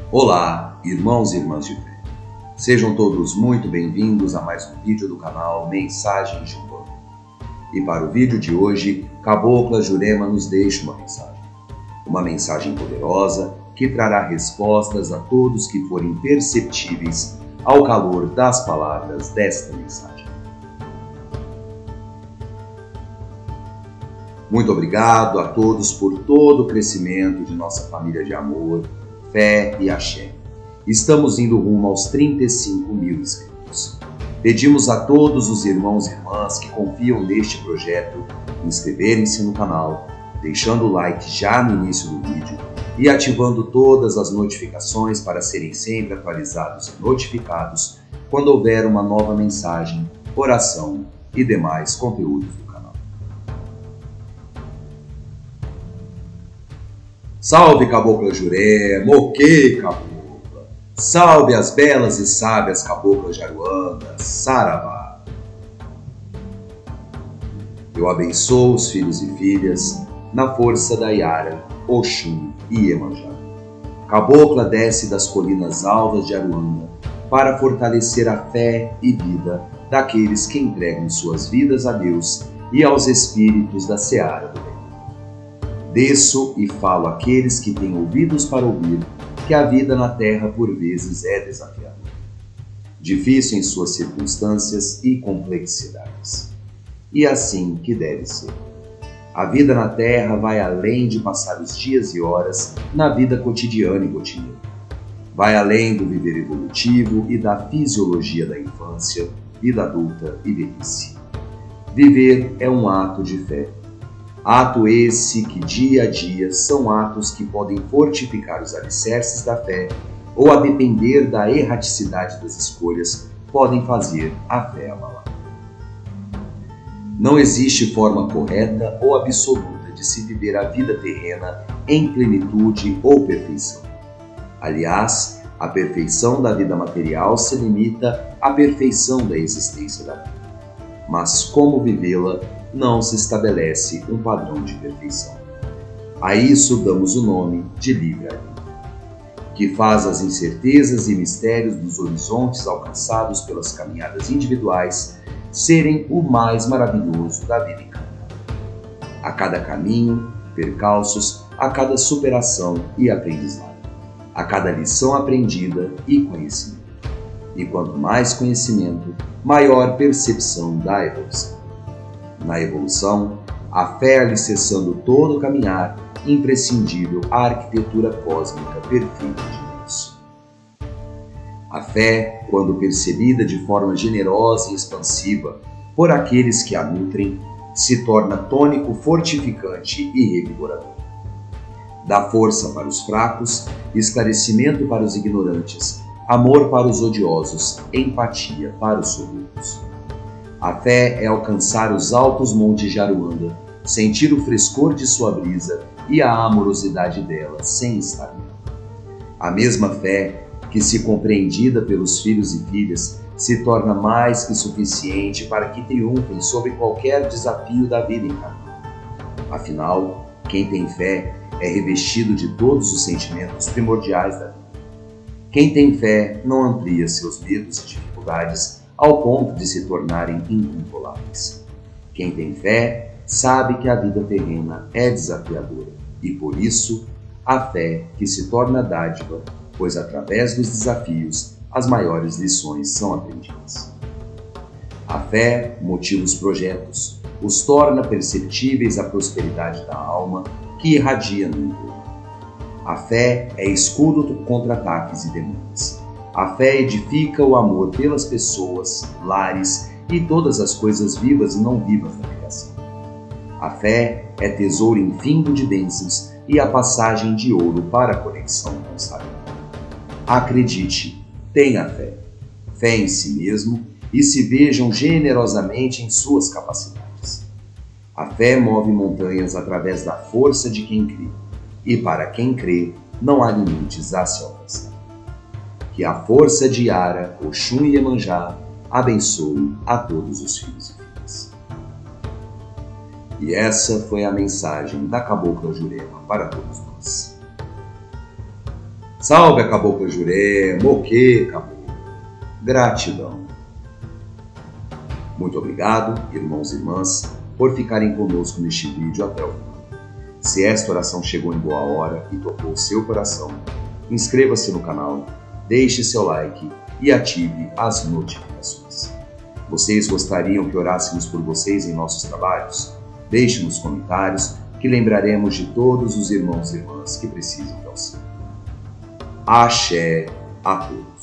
Olá, irmãos e irmãs de fé. Sejam todos muito bem-vindos a mais um vídeo do canal Mensagens de Umbanda. E para o vídeo de hoje, Cabocla Jurema nos deixa uma mensagem. Uma mensagem poderosa que trará respostas a todos que forem perceptíveis ao calor das palavras desta mensagem. Muito obrigado a todos por todo o crescimento de nossa família de amor, fé e axé. Estamos indo rumo aos 35 mil inscritos. Pedimos a todos os irmãos e irmãs que confiam neste projeto inscreverem-se no canal, deixando o like já no início do vídeo e ativando todas as notificações para serem sempre atualizados e notificados quando houver uma nova mensagem, oração e demais conteúdos do canal. Salve Cabocla Jurema, ok Cabocla! Salve as belas e sábias Caboclas de Aruanda, Saravá! Eu abençoo os filhos e filhas na força da Iara, Oxum e Iemanjá. Cabocla desce das colinas alvas de Aruanda para fortalecer a fé e vida daqueles que entregam suas vidas a Deus e aos espíritos da seara do bem. Desço e falo àqueles que têm ouvidos para ouvir que a vida na terra por vezes é desafiadora, difícil em suas circunstâncias e complexidades. E assim que deve ser. A vida na terra vai além de passar os dias e horas na vida cotidiana e rotineira. Vai além do viver evolutivo e da fisiologia da infância, vida adulta e velhice. Viver é um ato de fé. Ato esse que dia a dia são atos que podem fortificar os alicerces da fé ou, a depender da erraticidade das escolhas, podem fazer a fé abalar. Não existe forma correta ou absoluta de se viver a vida terrena em plenitude ou perfeição. Aliás, a perfeição da vida material se limita à perfeição da existência da vida. Mas como vivê-la, não se estabelece um padrão de perfeição. A isso damos o nome de livre-arbítrio, que faz as incertezas e mistérios dos horizontes alcançados pelas caminhadas individuais serem o mais maravilhoso da vida encarnada. A cada caminho, percalços, a cada superação e aprendizado, a cada lição aprendida e conhecimento. E quanto mais conhecimento, maior percepção da evolução. Na evolução, a fé alicerçando todo o caminhar, imprescindível à arquitetura cósmica perfeita de Deus. A fé, quando percebida de forma generosa e expansiva por aqueles que a nutrem, se torna tônico fortificante e revigorador. Dá força para os fracos, esclarecimento para os ignorantes, amor para os odiosos, empatia para os soberbos. A fé é alcançar os altos montes de Aruanda, sentir o frescor de sua brisa e a amorosidade dela sem estar nela. A mesma fé que, se compreendida pelos filhos e filhas, se torna mais que suficiente para que triunfem sobre qualquer desafio da vida encarnada. Afinal, quem tem fé é revestido de todos os sentimentos primordiais da vida. Quem tem fé não amplia seus medos e dificuldades ao ponto de se tornarem incontroláveis. Quem tem fé sabe que a vida terrena é desafiadora e, por isso, a fé que se torna dádiva, pois através dos desafios as maiores lições são aprendidas. A fé motiva os projetos, os torna perceptíveis à prosperidade da alma que irradia no entorno. A fé é escudo contra ataques e demônios. A fé edifica o amor pelas pessoas, lares e todas as coisas vivas e não vivas da criação. A fé é tesouro infindo de bênçãos e a passagem de ouro para a conexão com o sagrado. Acredite, tenha fé, fé em si mesmo e se vejam generosamente em suas capacidades. A fé move montanhas através da força de quem crê, e para quem crê não há limites a se alcançar. Que a força de Iara, Oxum e Iemanjá abençoe a todos os filhos e filhas. E essa foi a mensagem da Cabocla Jurema para todos nós. Salve a Cabocla Jurema, o que, caboclo? Gratidão. Muito obrigado, irmãos e irmãs, por ficarem conosco neste vídeo até o final. Se esta oração chegou em boa hora e tocou o seu coração, inscreva-se no canal, deixe seu like e ative as notificações. Vocês gostariam que orássemos por vocês em nossos trabalhos? Deixe nos comentários que lembraremos de todos os irmãos e irmãs que precisam de auxílio. Axé a todos.